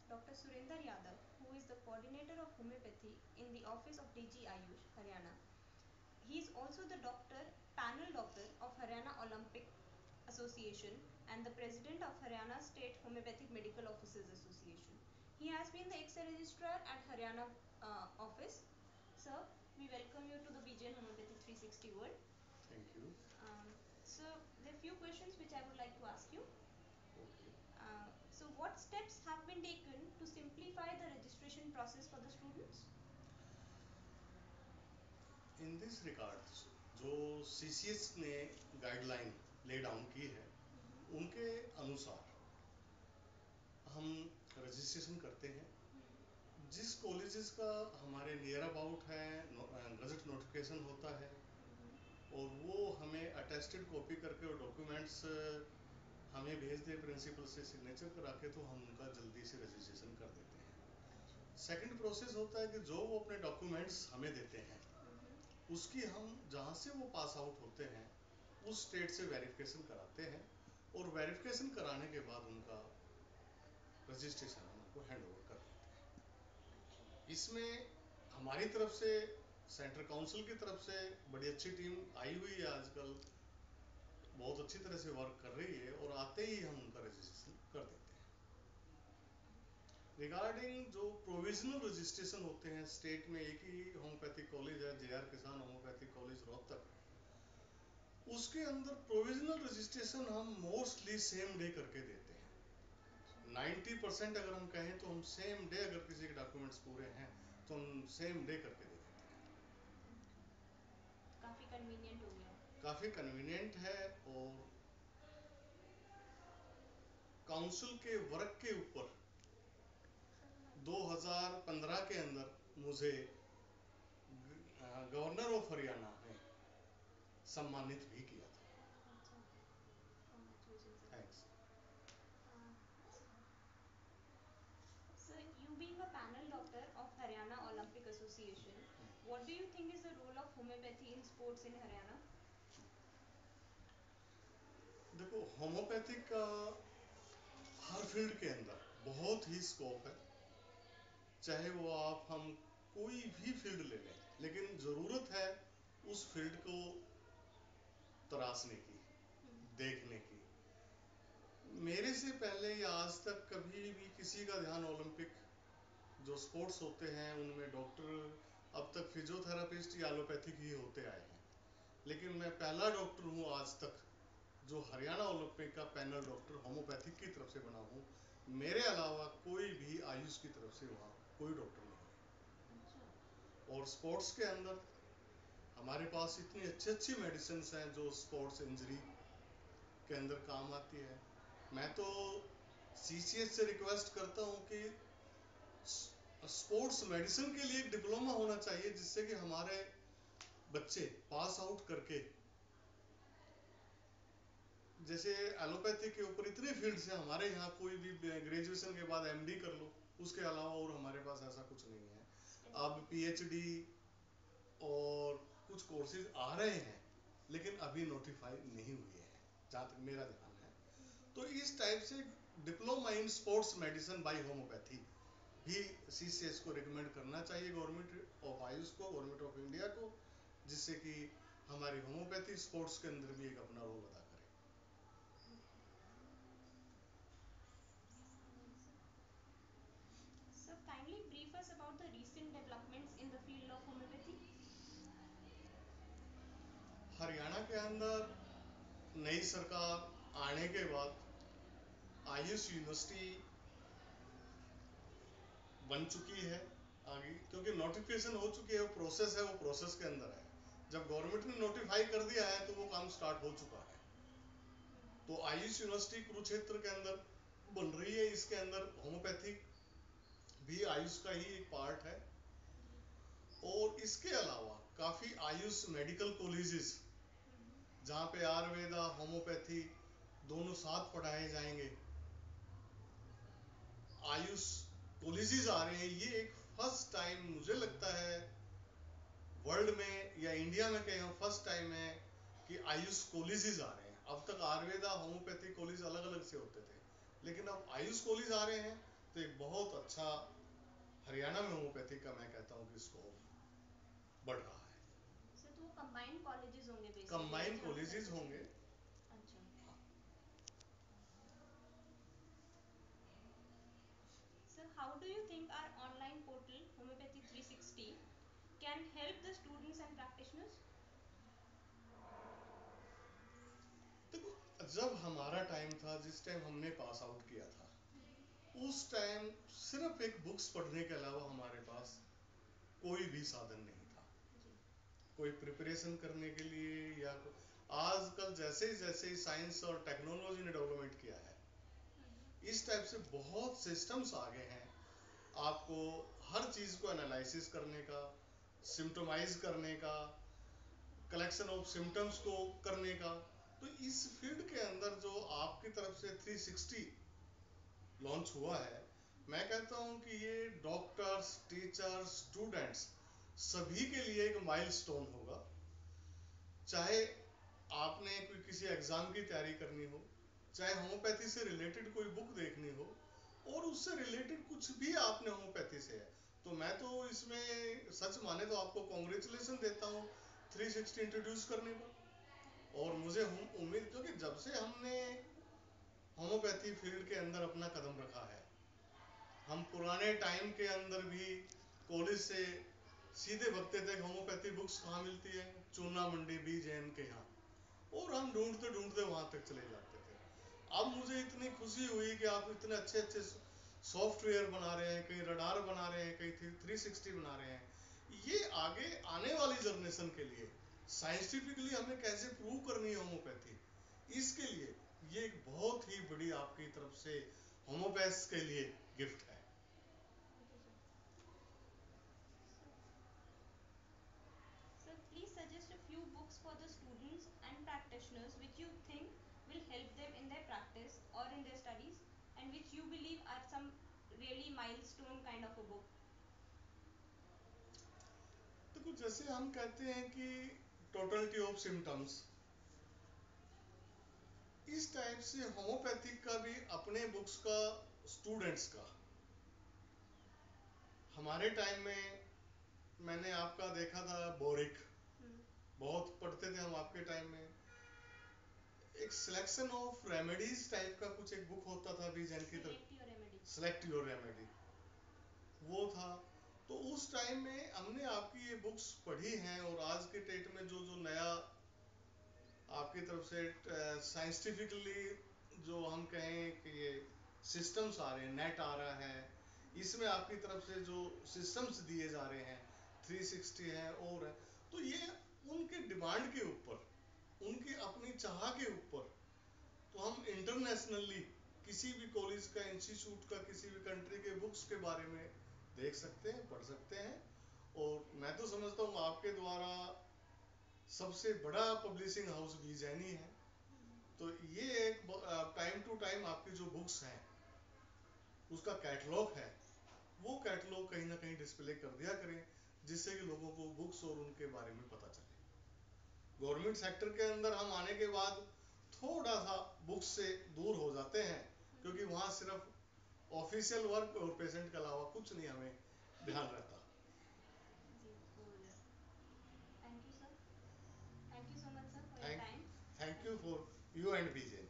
Dr. Surinder Yadav, who is the coordinator of homeopathy in the office of DG Ayush, Haryana. He is also the panel doctor of Haryana Olympic Association and the president of Haryana State Homeopathic Medical Officers Association. He has been the ex-registrar at Haryana office. Sir, we welcome you to the BJN Homeopathy 360 World. Thank you. So, there are few questions which I would like to ask you. Okay. So, what steps have been taken to simplify the registration process for the students? In this regard, जो CCS ने guideline lay down की है, उनके अनुसार हम registration करते हैं। जिस कॉलेजेस का हमारे नियर अबाउट है गजट नोटिफिकेशन होता है और वो हमें अटेस्टेड कॉपी करके और डॉक्यूमेंट्स हमें भेज दे प्रिंसिपल से सिग्नेचर करा के, तो हम उनका जल्दी से रजिस्ट्रेशन कर देते हैं। सेकंड प्रोसेस होता है कि जो वो अपने डॉक्यूमेंट्स हमें देते हैं, उसकी हम जहाँ से वो पास आउट होते हैं उस स्टेट से वेरिफिकेशन कराते हैं और वेरिफिकेशन कराने के बाद उनका रजिस्ट्रेशन हम उनको हैंड ओवर कर देते हैं। इसमें हमारी तरफ से सेंट्रल काउंसिल की तरफ से बड़ी अच्छी टीम आई हुई है, आजकल बहुत अच्छी तरह से वर्क कर रही है और आते ही हम उनका रजिस्ट्रेशन कर देते हैं। रिगार्डिंग जो प्रोविजनल रजिस्ट्रेशन होते हैं, स्टेट में एक ही होम्योपैथिक कॉलेज है, JR Kisan homeopathic college Rohtak, उसके अंदर प्रोविजनल रजिस्ट्रेशन हम मोस्टली सेम डे करके देते हैं। 90% अगर हम कहें तो हम सेम डे, अगर किसी के डॉक्यूमेंट्स पूरे हैं तो हम सेम डे करके दे देते हैं। काफी कन्वीनियंट हो गया। काफी कन्वीनियंट है और काउंसिल के वर्क के ऊपर 2015 के अंदर मुझे गवर्नर ऑफ हरियाणा ने सम्मानित भी किया था। Thanks. Sir, you being a panel doctor of Haryana Olympic Association, what do you think is the role of homeopathy in sports in Haryana? देखो, होम्योपैथिक का हर फील्ड के अंदर बहुत ही स्कोप है, चाहे वो आप हम कोई भी फील्ड ले लें, लेकिन ज़रूरत है उस फील्ड को तराशने की, देखने की। मेरे से पहले या आज तक कभी भी किसी का ध्यान ओलंपिक जो स्पोर्ट्स होते हैं उनमें डॉक्टर, अब तक फिजियोथेरापिस्ट या एलोपैथिक ही होते आए हैं, लेकिन मैं पहला डॉक्टर हूँ आज तक जो हरियाणा ओलंपिक का पैनल डॉक्टर होम्योपैथिक की तरफ से बना हूँ। मेरे अलावा कोई भी आयुष की तरफ से वहाँ कोई डॉक्टर नहीं है। और स्पोर्ट्स के अंदर हमारे पास इतनी अच्छी अच्छी मेडिसिन हैं जो स्पोर्ट्स इंजरी के अंदर काम आती है। मैं तो CCS से रिक्वेस्ट करता हूँ कि स्पोर्ट्स मेडिसिन के लिए एक डिप्लोमा होना चाहिए, जिससे कि हमारे बच्चे पास आउट करके, जैसे एलोपैथी के ऊपर इतने फील्ड्स हैं, हमारे यहाँ कोई भी ग्रेजुएशन के बाद MD कर लो, उसके अलावा और हमारे पास ऐसा कुछ नहीं है। अब PhD और कुछ कोर्सेज आ रहे हैं, लेकिन अभी नोटिफाई नहीं हुए हैं जहाँ तक मेरा ध्यान है। तो इस टाइप से diploma in sports medicine by homeopathy भी CCS को रिकमेंड करना चाहिए, गवर्नमेंट ऑफ आयुष को, गवर्नमेंट ऑफ इंडिया को, जिससे कि हमारी होम्योपैथी स्पोर्ट्स के अंदर भी एक अपना रोल अदा करे। So, kindly brief us about the recent developments in the field of homeopathy. Haryana के अंदर नई सरकार आने के बाद आयुष यूनिवर्सिटी बन चुकी है आगे, क्योंकि नोटिफिकेशन हो चुकी है, वो प्रोसेस के अंदर है। जब गवर्नमेंट ने नोटिफाई कर दिया है तो वो काम स्टार्ट हो चुका है। तो आयुष यूनिवर्सिटी कुरुक्षेत्र के अंदर बन रही है। इसके अंदर होम्योपैथिक भी आयुष का ही एक पार्ट है और इसके अलावा काफ़ी आयुष मेडिकल कॉलेजेस जहाँ पे आयुर्वेदा होम्योपैथी दोनों साथ पढ़ाए जाएंगे, आयुष कॉलेजेस आ रहे हैं। ये एक फर्स्ट टाइम मुझे लगता है वर्ल्ड में या इंडिया में कहीं फर्स्ट टाइम है कि आयुष कॉलेजेस आ रहे हैं। अब तक आयुर्वेदा होम्योपैथी कॉलेज अलग अलग से होते थे, लेकिन अब आयुष कॉलेज आ रहे हैं तो एक बहुत अच्छा हरियाणा में होम्योपैथी का मैं कहता हूँ कि स्कोप बढ़ रहा है। सर तो वो कंबाइंड कॉलेजेस होंगे बेसिकली कंबाइंड जहाँ पे सब कॉलेजेस कुछ होंगे। है। अच्छा। So how do you think our online portal Homeopathy 360 can help the students and practitioners? देखो, जब हमारा टाइम था, जिस टाइम हमने पास आउट किया था, उस टाइम सिर्फ एक बुक्स पढ़ने के अलावा हमारे पास कोई भी साधन नहीं था, जी। कोई प्रिपरेशन करने के लिए या आजकल जैसे जैसे साइंस और टेक्नोलॉजी ने डेवलपमेंट किया है, इस टाइप से बहुत सिस्टम्स आ गए हैं आपको हर चीज़ को एनालिसिस करने का, सिम्टोमाइज करने का, कलेक्शन ऑफ सिम्टम्स को करने का। तो इस फील्ड के अंदर जो आपकी तरफ से 360 लॉन्च हुआ है, मैं कहता हूं कि ये डॉक्टर्स, टीचर्स, स्टूडेंट्स सभी के लिए एक माइलस्टोन होगा। चाहे आपने कोई किसी एग्जाम की तैयारी करनी हो, चाहे होम्योपैथी से रिलेटेड कोई बुक देखनी हो, और उससे रिलेटेड कुछ भी आपने होम्योपैथी से है, तो मैं तो इसमें सच माने तो आपको कॉन्ग्रेचुलेशन देता हूँ 360 इंट्रोड्यूस करने पर। और मुझे उम्मीद, क्योंकि जब से हमने होम्योपैथी फील्ड के अंदर अपना कदम रखा है, हम पुराने टाइम के अंदर भी कॉलेज से सीधे भगते थे होम्योपैथी बुक्स कहाँ मिलती है, चूना मंडी बी जैन के यहाँ, और हम ढूंढते ढूंढते वहां तक चले जाते थे। अब मुझे इतनी खुशी हुई कि आप इतने अच्छे अच्छे सॉफ्टवेयर बना रहे हैं, कहीं रडार बना रहे हैं, कहीं 360 बना रहे हैं। ये आगे आने वाली जनरेशन के लिए साइंटिफिकली हमें कैसे प्रूव करनी है होम्योपैथी, इसके लिए ये एक बहुत ही बड़ी आपकी तरफ से होम्योपैथ्स के लिए गिफ्ट है। Sir, please suggest a few books for the students and practitioners which you think will help them in their practice or in their studies and which you believe are some really milestone kind of a book. देखो, जैसे हम कहते हैं कि totality of symptoms, इस type से homeopathic का भी अपने बुक्स का, स्टूडेंट्स का। हमारे टाइम में मैंने आपका देखा था बोरिक, बहुत पढ़ते थे हम आपके टाइम में। एक सिलेक्शन ऑफ रेमेडीज टाइप का कुछ एक बुक होता था भी जैन की Select तरफ, your remedy. Select your remedy, वो था। तो उस टाइम में हमने आपकी ये बुक्स पढ़ी हैं, और आज के डेट में जो जो नया आपकी तरफ से साइंटिफिकली जो हम कहें कि ये सिस्टम्स आ रहे हैं, नेट आ रहा है, इसमें आपकी तरफ से जो सिस्टम्स दिए जा रहे हैं 360 है और है, तो ये उनके डिमांड के ऊपर, उनकी अपनी चाह के ऊपर, तो हम इंटरनेशनली किसी भी कॉलेज का, इंस्टीट्यूट का, किसी भी कंट्री के बुक्स के बारे में देख सकते हैं, पढ़ सकते हैं। और मैं तो समझता हूँ आपके द्वारा सबसे बड़ा पब्लिशिंग हाउस बीजैनी है, तो ये एक टाइम टू टाइम आपकी जो बुक्स हैं उसका कैटलॉग है, वो कैटलॉग कहीं ना कहीं डिस्प्ले कर दिया करें, जिससे कि लोगों को बुक्स और उनके बारे में पता चले। गवर्नमेंट सेक्टर के अंदर हम आने के बाद थोड़ा सा बुक्स से दूर हो जाते हैं, क्योंकि वहाँ सिर्फ ऑफिशियल वर्क और पेशेंट के अलावा कुछ नहीं हमें ध्यान रहता। जी, बिल्कुल। Thank you, sir. Thank you so much, sir, for your thank time. Thank you Thank you. For you and BJ.